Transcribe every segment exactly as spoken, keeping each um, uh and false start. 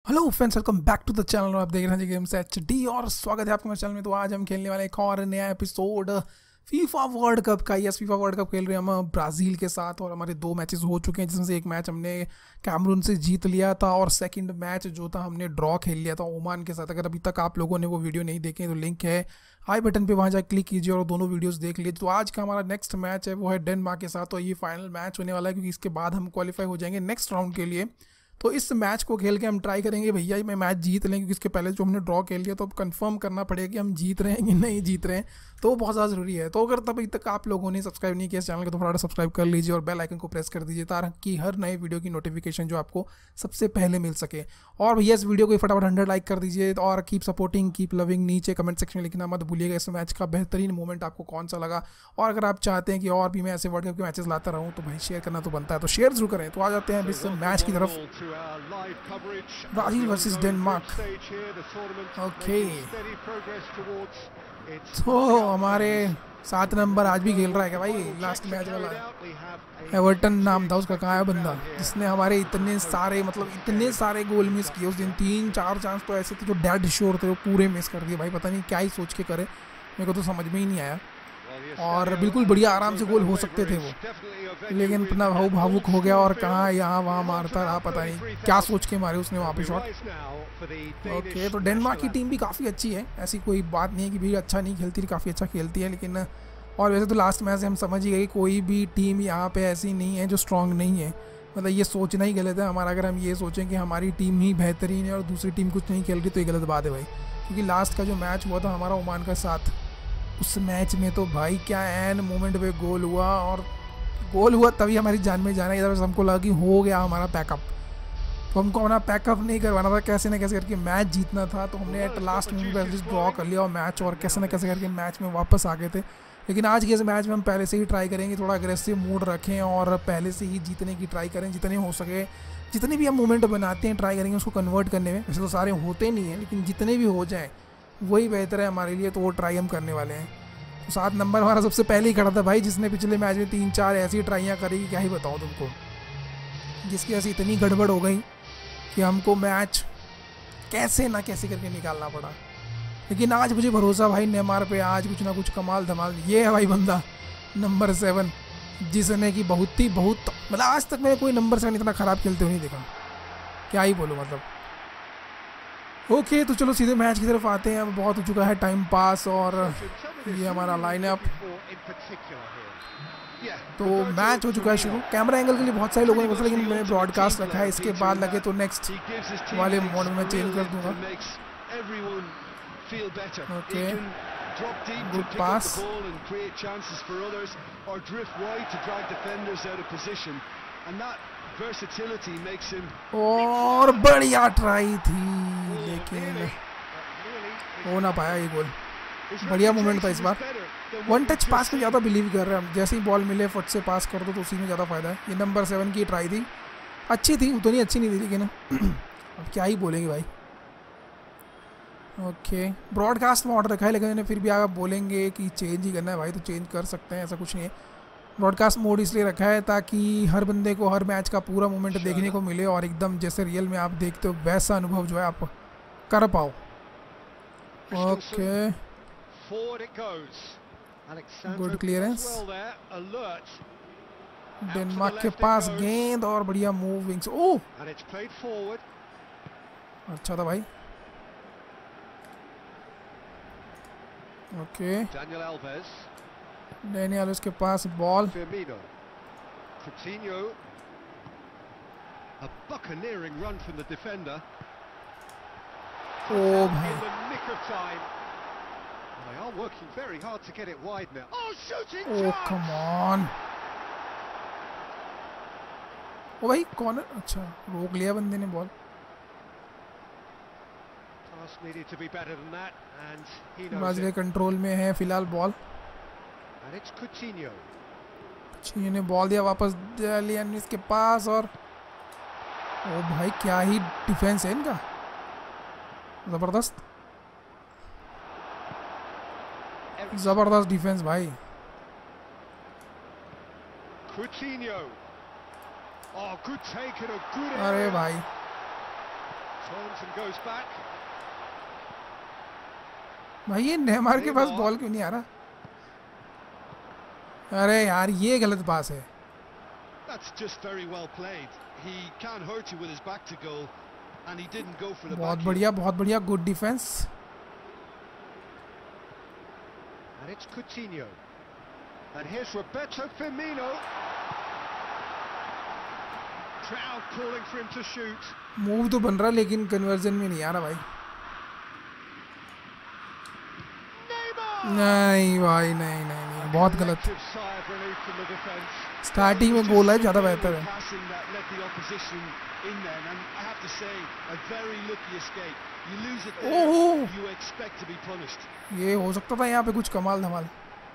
Hello friends, welcome back to the channel. और आप देख रहे हैं गेम्स एच डी और स्वागत है आपका मेरे चैनल में। तो आज हम खेलने वाले एक और नया एपिसोड फीफा वर्ल्ड कप का। यस, फीफा वर्ल्ड कप खेल रहे हैं हम ब्राज़ील के साथ और हमारे दो मैचेस हो चुके हैं, जिसमें से एक मैच हमने कैमरून से जीत लिया था और सेकंड मैच जो था हमने ड्रॉ खेल लिया था ओमान के साथ। अगर अभी तक आप लोगों ने वो वीडियो नहीं देखे तो लिंक है आई बटन पे, वहाँ जाकर क्लिक कीजिए और दोनों वीडियोस देख लीजिए। तो आज का हमारा नेक्स्ट मैच है वो है डेनमार्क के साथ। तो ये फाइनल मैच होने वाला है क्योंकि इसके बाद हम क्वालिफाई हो जाएंगे नेक्स्ट राउंड के लिए। तो इस मैच को खेल के हम ट्राई करेंगे भैया मैं मैच जीत लें, क्योंकि इसके पहले जो हमने ड्रॉ खेल लिया तो अब कंफर्म करना पड़ेगा कि हम जीत रहे हैं कि नहीं जीत रहे हैं। तो वो बहुत ज़्यादा ज़रूरी है। तो अगर तब तक आप लोगों ने सब्सक्राइब नहीं किया इस चैनल को तो फटाफट सब्सक्राइब कर लीजिए और बेल आइकन को प्रेस कर दीजिए ताकि हर नए वीडियो की नोटिफिकेशन जो आपको सबसे पहले मिल सके। और भैया इस वीडियो को फटाफट हंड्रेड लाइक कर दीजिए और कीप सपोर्टिंग कीप लविंग। नीचे कमेंट सेक्शन में लिखना मत भूलिएगा इस मैच का बेहतरीन मोमेंट आपको कौन सा लगा। और अगर आप चाहते हैं कि और भी मैं ऐसे वर्ल्ड कप के मैचेस लाता रहूँ तो भाई शेयर करना तो बनता है, तो शेयर जरूर करें। तो आ जाते हैं इस मैच की तरफ। Brazil versus Denmark. ओके, तो हमारे सात नंबर आज भी खेल रहा है क्या भाई? लास्ट मैच वाला एवर्टन नाम था उसका। कहाँ है बंदा जिसने हमारे इतने सारे मतलब इतने सारे गोल मिस किए उस दिन? तीन चार चांस तो ऐसे थे जो डेड श्योर थे, वो पूरे मिस कर दिए भाई। पता नहीं क्या ही सोच के करे, मेरे को तो समझ में ही नहीं आया। और बिल्कुल बढ़िया आराम से गोल हो सकते थे वो, लेकिन अपना भाव भावुक हो गया और कहाँ यहाँ वहाँ मारता रहा। पता नहीं क्या सोच के मारे उसने वहाँ पे शॉट। ओके, तो डेनमार्क की टीम भी काफ़ी अच्छी है, ऐसी कोई बात नहीं है कि भाई अच्छा नहीं खेलती, काफ़ी अच्छा खेलती है। लेकिन और वैसे तो लास्ट मैच से हम समझ ही गए कोई भी टीम यहाँ पे ऐसी नहीं है जो स्ट्रांग नहीं है। मतलब ये सोचना ही गलत है हमारा। अगर हम ये सोचें कि हमारी टीम ही बेहतरीन है और दूसरी टीम कुछ नहीं खेल रही तो ये गलत बात है भाई। क्योंकि लास्ट का जो मैच हुआ था हमारा ओमान का साथ, उस मैच में तो भाई क्या एन मोमेंट पे गोल हुआ और गोल हुआ तभी हमारी जान में जाना। इधर हमको लगा कि हो गया हमारा पैकअप, तो हमको अपना पैकअप नहीं करवाना था, कैसे ना कैसे करके मैच जीतना था। तो हमने एट लास्ट मोमेंट पर एटलीस्ट ड्रॉ कर लिया और मैच और कैसे ना कैसे करके मैच में वापस आ गए थे। लेकिन आज के इस मैच में हम पहले से ही ट्राई करेंगे, थोड़ा अग्रेसिव मूड रखें और पहले से ही जीतने की ट्राई करें जितने हो सके। जितने भी हम मोमेंट बनाते हैं ट्राई करेंगे उसको कन्वर्ट करने में। वैसे तो सारे होते नहीं हैं, लेकिन जितने भी हो जाएँ वही बेहतर है हमारे लिए, तो वो ट्राई हम करने वाले हैं। तो सात नंबर हमारा सबसे पहले ही खड़ा था भाई, जिसने पिछले मैच में तीन चार ऐसी ट्राइयाँ करी क्या ही बताऊँ तुमको, जिसकी ऐसी इतनी गड़बड़ हो गई कि हमको मैच कैसे ना कैसे करके निकालना पड़ा। लेकिन आज मुझे भरोसा भाई नेमार पे, आज कुछ ना कुछ कमाल धमाल। ये है भाई बंदा नंबर सेवन, जिसने कि बहुत ही बहुत मतलब आज तक मैंने कोई नंबर सेवन इतना ख़राब खेलते हुए नहीं देखा, क्या ही बोलूँ मतलब। ओके, तो चलो सीधे मैच की तरफ आते हैं। अब बहुत हो चुका है टाइम पास और ये हमारा लाइनअप। तो मैच हो चुका है शुरू। कैमरा एंगल के लिए बहुत सारे लोगों ने बोला, लेकिन मैंने ब्रॉडकास्ट रखा है, इसके बाद लगे तो नेक्स्ट वाले मोड में चेंज कर दूंगा। ओके, गुड पास और बढ़िया ट्राई थी, लेकिन हो ना पाया ये गोल। बढ़िया मोमेंट था इस बार। वन टच पास में ज़्यादा बिलीव कर रहे हैं हम, जैसे ही बॉल मिले फट से पास कर दो तो उसी में ज़्यादा फायदा है। ये नंबर सेवन की ट्राई थी, अच्छी थी, उतनी अच्छी नहीं थी लेकिन अब क्या ही बोलेंगे भाई। ओके, ब्रॉडकास्ट में ऑर्डर रखा है, लेकिन फिर भी आप बोलेंगे कि चेंज ही करना है भाई तो चेंज कर सकते हैं, ऐसा कुछ नहीं है। ब्रॉडकास्ट मोड इसलिए रखा है ताकि हर बंदे को हर मैच का पूरा मोमेंट देखने को मिले और एकदम जैसे रियल में आप देखते हो वैसा अनुभव जो है आप कर पाओ। ओके, गुड क्लियरेंस, डेनमार्क के पास गेंद और बढ़िया मूविंग। ओह अच्छा था भाई। ओके, डेनियल एल्वेस के पास बॉल। ओ भाई, ओ कम ऑन। ओ भाई कौन? अच्छा, रोक लिया बंदे ने बॉल। ब्राजील कंट्रोल में है फिलहाल बॉल। कुछिन्यो ने बॉल दिया वापस डेनियल के पास और ओ भाई क्या ही डिफेंस है इनका, जबरदस्त जबरदस्त डिफेंस भाई। अरे भाई भाई ये नेमार के पास बॉल क्यों नहीं आ रहा? अरे यार ये गलत पास है। बहुत बढ़िया बहुत बढ़िया, good defense. And it's Coutinho. And here's Roberto Firmino. Crowd calling for him to shoot. Move तो बन रहा लेकिन कन्वर्जन में नहीं आ रहा भाई। नहीं भाई नहीं नहीं नहीं, बहुत गलत। स्टार्टिंग में गोल है, ज़्यादा बेहतर है। ओह, ये हो सकता था यहाँ पे कुछ कमाल धमाल।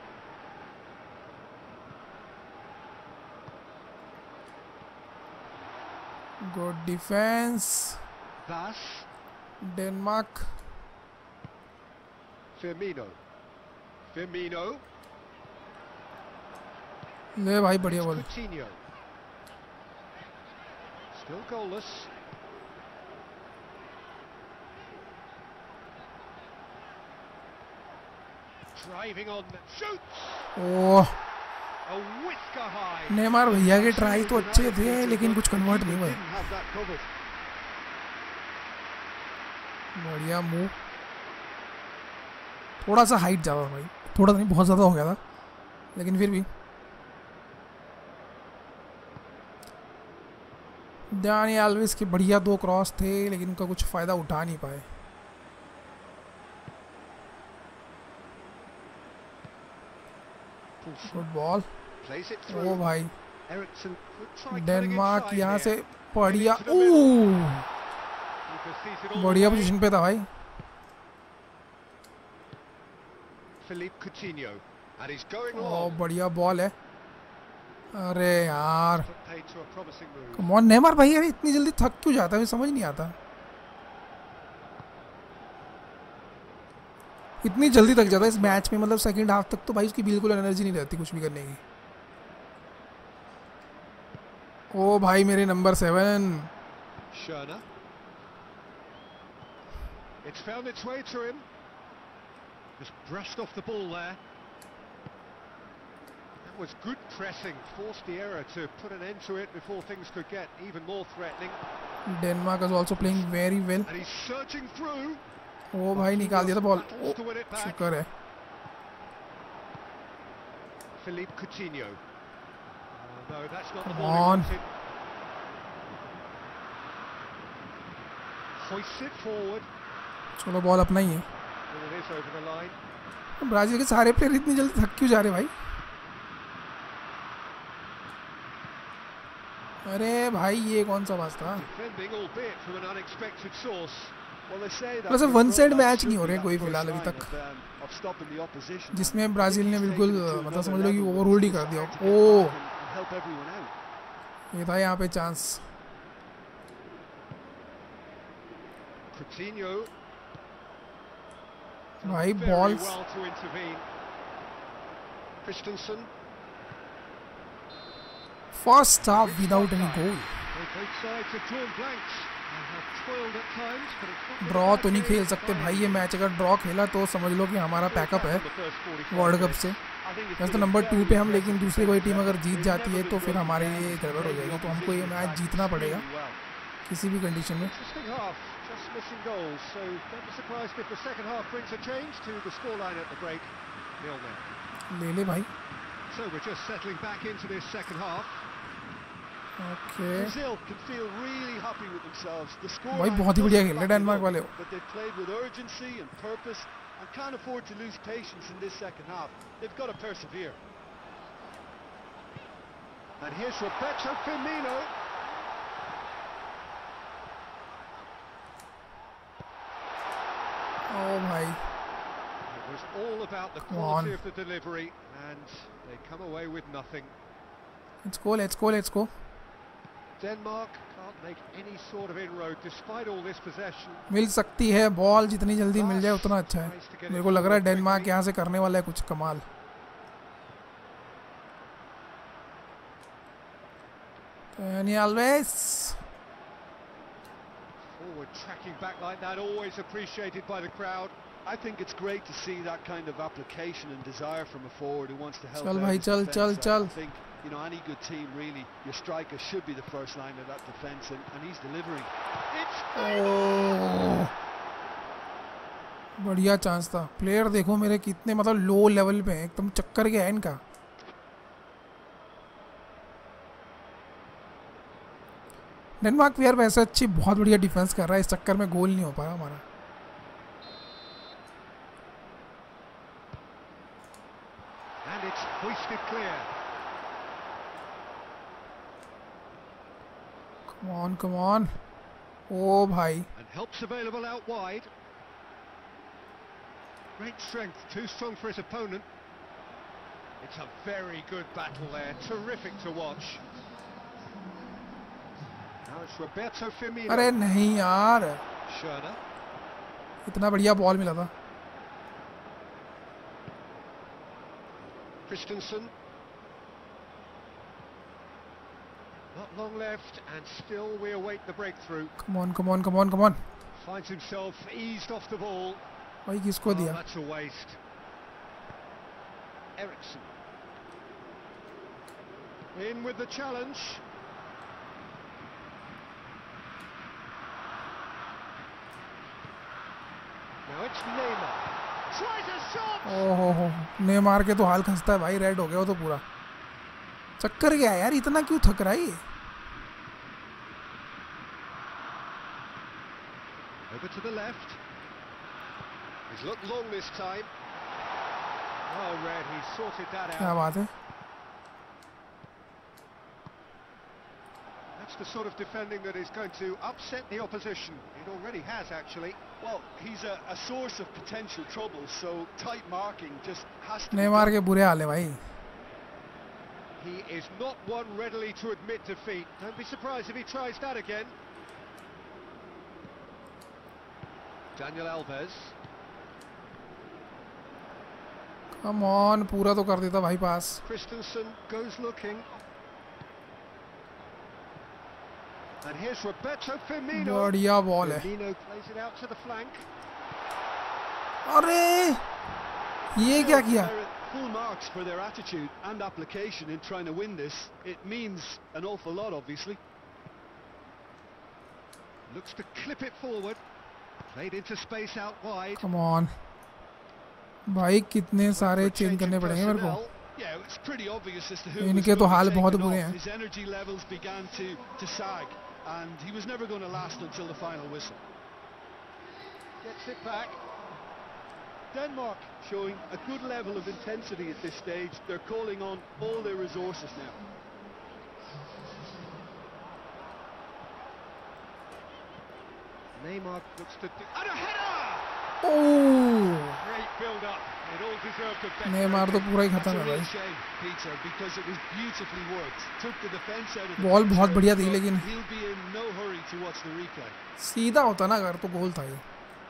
Good defense Denmark. Firmino. Firmino. ले भाई बढ़िया ball. Coutinho. Still goalless. Driving on, shoots. Oh, A whisker high. Neymar भैया के ट्राई तो अच्छे थे लेकिन कुछ कन्वर्ट नहीं हुए। बढ़िया मूव, थोड़ा सा हाइट ज़्यादा भाई, थोड़ा नहीं बहुत ज़्यादा हो गया था, लेकिन फिर भी। डानी एल्विस के बढ़िया दो क्रॉस थे लेकिन उनका कुछ फ़ायदा उठा नहीं पाए। Good ball. ओ भाई डेनमार्क यहाँ से बढ़िया, ओह बढ़िया पोजीशन पे था भाई। ओ बढ़िया बॉल है। अरे यार कम ऑन नेमार भाई, अरे इतनी जल्दी थक क्यों जाता है, समझ नहीं आता। इतनी जल्दी थक जाता है इस मैच में, मतलब सेकंड हाफ तक तो भाई उसकी बिल्कुल एनर्जी नहीं रहती कुछ भी करने की। ओ भाई मेरे number seven. It's found its way to him. Just brushed off the ball there. That was good pressing, forced the error to put an end to it before things could get even more threatening. Denmark is also playing very well. And he's surging through. ओ भाई निकाल दिया था ball, शुक्र है। Philippe Coutinho. Oh, no, that's not the Come ball he on. wanted. Hoists it forward. चलो ball अपना ही है। And it is over the line. Brazil के सारे प्लेयर इतनी जल्दी थक क्यों जा रहे भाई? अरे भाई ये कौन सा पास था? वैसे वन साइड मैच नहीं हो रहे कोई फिलहाल अभी तक, जिसमें ब्राजील ने बिल्कुल मतलब समझ लो कि ओवर होल्ड ही कर दिया। ओ ये था यहाँ पे चांस। भाई ball first half without any goal. Draw तो नहीं खेल सकते भाई ये मैच, अगर ड्रॉ खेला तो समझ लो कि हमारा पैकअप है वर्ल्ड कप से। वैसे तो नंबर टू पे हम, लेकिन दूसरी कोई टीम अगर जीत जाती है तो फिर हमारे लिए गड़बड़ हो जाएगी, तो हमको ये मैच जीतना पड़ेगा किसी भी कंडीशन में। ले ले भाई। ओके भाई बहुत ही बढ़िया खेल रहे डेनमार्क वाले। And can't afford to lose patience in this second half. They've got to persevere. And here's Roberto Firmino. Oh my. It was all about the quality of the delivery, and they come away with nothing. Let's go, let's go, let's go. Denmark can't make any sort of inroad despite all this possession. मिल सकती है ball, जितनी जल्दी मिल जाए उतना अच्छा है। मेरे को लग रहा है डेनमार्क यहाँ से करने वाला है कुछ कमाल। Dani Alves Well, tracking back like that, always appreciated by the crowd. I think it's great to see that kind of application and desire from a forward who wants to help. चल भाई चल चल चल. I think, you know, any good team really, your striker should be the first line of that defence, and, and he's delivering. It's oh. बढ़िया chance था. Player देखो मेरे कितने मतलब लो लेवल पे हैं, एकदम चक्कर गया है इनका. डेनमार्क प्लेयर वैसे अच्छी बहुत बढ़िया डिफेंस कर रहा है, इस चक्कर में गोल नहीं हो पाया हमारा. And it's hoisted clear. Come on, come on. Oh भाई. And help's available out wide. Great strength, too strong for his opponent. It's a very good battle there, terrific to watch. Now it's Roberto Firmino. अरे नहीं यार. Schöne. इतना बढ़िया ball मिला था. Christensen. Not long left, and still we await the breakthrough. Come on, come on, come on, come on. Finds himself eased off the ball. भाई किसको दिया? Oh, that's a waste. Ericsson. In with the challenge. Now it's Neymar. Tries a shot. ओहो, Neymar के तो हाल खस्ता है भाई, red हो गया वो तो पूरा. चक्कर गया यार, इतना क्यों थक रहा है ये? Over to the left. He's looked long this time. Oh, Red, he sorted that out. क्या बात है? That's the sort of defending that is going to upset the opposition. It already has, actually. Well, he's a, a source of potential trouble, so tight marking just has to. Neymar के बुरे हाल है भाई. He is not one readily to admit defeat. Don't be surprised if he tries that again. Daniel Alves. Come on, पूरा तो कर देता भाई pass. Christensen goes looking. And here's Roberto Firmino. बढ़िया बॉल है. Firmino plays it out to the flank. अरे ये क्या किया? Full marks for their attitude and application in trying to win this. It means an awful lot, obviously. Looks to clip it forward. Played into space out wide. Come on. भाई कितने सारे change करने पड़ेंगे मेरे को. इनके तो हाल बहुत बुरे हैं. His energy levels began to to sag, and he was never going to last until the final whistle. Gets it back. Denmark showing a good level of intensity at this stage. They're calling on all their resources now. Neymar looks to do, and a header! Oh! Great build up. It all deserved a better. Neymar तो पूरा ही खत्म है भाई. Peter, because it was beautifully worked. Took the defense out of the ball बहुत बढ़िया थी लेकिन he'll be in no hurry to watch the replay. सीधा होता ना अगर तो गोल था ये.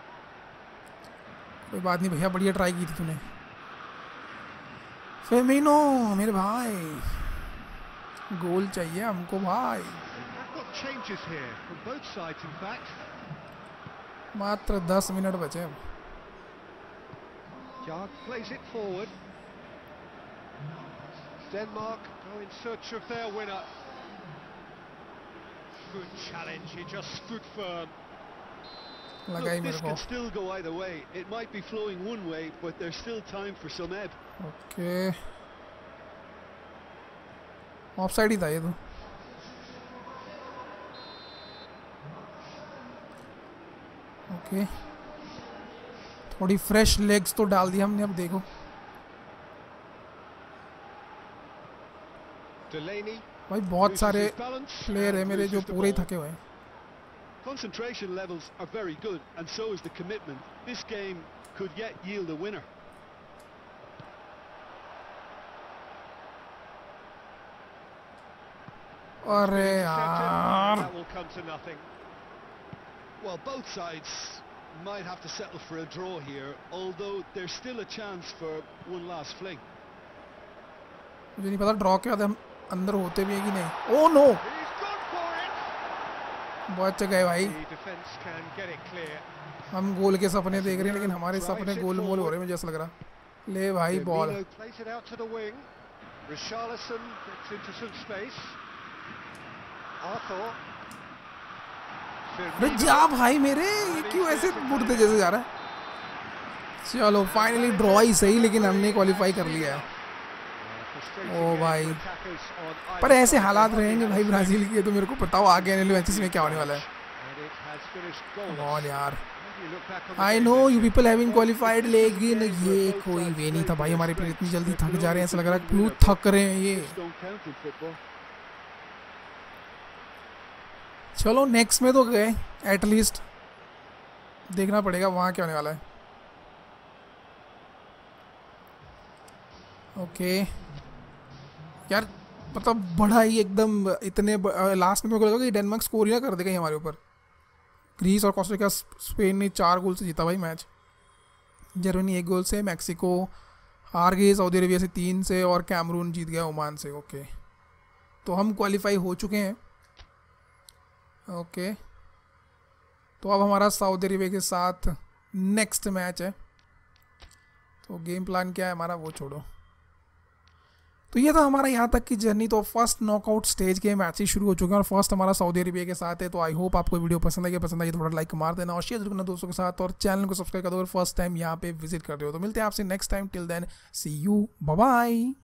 कोई बात नहीं भैया, बढ़िया ट्राई की थी तूने. फेमिनो मेरे भाई, गोल चाहिए हमको भाई. Changes here from both sides, in fact. मात्र दस मिनट बचे अब. Jarg plays it forward. Denmark go in search of their winner. Good challenge, he just stood firm. Look, this could still go either way. It might be flowing one way, but there's still time for some ebb. Okay. Offside ही था ये तो. Okay, थोड़ी fresh legs तो डाल दी हमने. अब देखो भाई, बहुत सारे प्लेयर है मेरे जो पूरे ही थके हुए हैं. Concentration levels are very good, and so is the commitment. This game could yet yield a winner. अरे यार. That will come to nothing. Well, both sides might have to settle for a draw here, although there's still a chance for one last fling. मुझे नहीं पता draw के बाद हम अंदर होते भी हैं कि नहीं. ओह नो, बहुत गए भाई, हम गोल के सपने देख रहे हैं लेकिन हमारे सपने गोल मोल हो रहे हैं जैसा लग रहा। ले भाई बॉल, अरे जा भाई मेरे, ये क्यों ऐसे मुड़ते जैसे जा रहा है। चलो फाइनली ड्रॉ ही सही, लेकिन हमने क्वालिफाई कर लिया है। ओ भाई, पर ऐसे हालात रहेंगे भाई ब्राजील के, तो मेरे को बताओ आगे आने वाले मैचेस में क्या होने वाला है। बॉल यार, I know you people having qualified, लेकिन ये कोई वे नहीं था भाई। हमारे प्लेयर इतनी जल्दी थक जा रहे हैं, ऐसा लग रहा है क्यों थक रहे हैं ये। चलो नेक्स्ट में तो गए, एटलीस्ट देखना पड़ेगा वहाँ क्या होने वाला है। ओके यार, मतलब बड़ा ही एकदम इतने लास्ट में मेरे को लगा कि डेनमार्क स्कोर ही ना कर देगा हमारे ऊपर। ग्रीस और कोस्टा रिका स्पेन ने चार गोल से जीता भाई मैच, जर्मनी एक गोल से, मैक्सिको हार गई सऊदी अरेबिया से तीन से, और कैमरून जीत गया ओमान से। ओके, तो हम क्वालिफाई हो चुके हैं। ओके, तो अब हमारा सऊदी अरेबिया के साथ नेक्स्ट मैच है। तो गेम प्लान क्या है हमारा वो छोड़ो, तो ये था हमारा यहाँ तक की जर्नी। तो फर्स्ट नॉकआउट स्टेज के मैचेस शुरू हो चुके हैं और फर्स्ट हमारा सऊदी अरेबिया के साथ है। तो आई होप आपको वीडियो पसंद आई, पसंद आई तो थोड़ा लाइक मार देना और शेयर करना दोस्तों के साथ, और चैनल को सब्सक्राइब कर दो अगर फर्स्ट टाइम यहाँ पे विजिट कर रहे हो। तो मिलते हैं आपसे next time, till then see you, bye bye.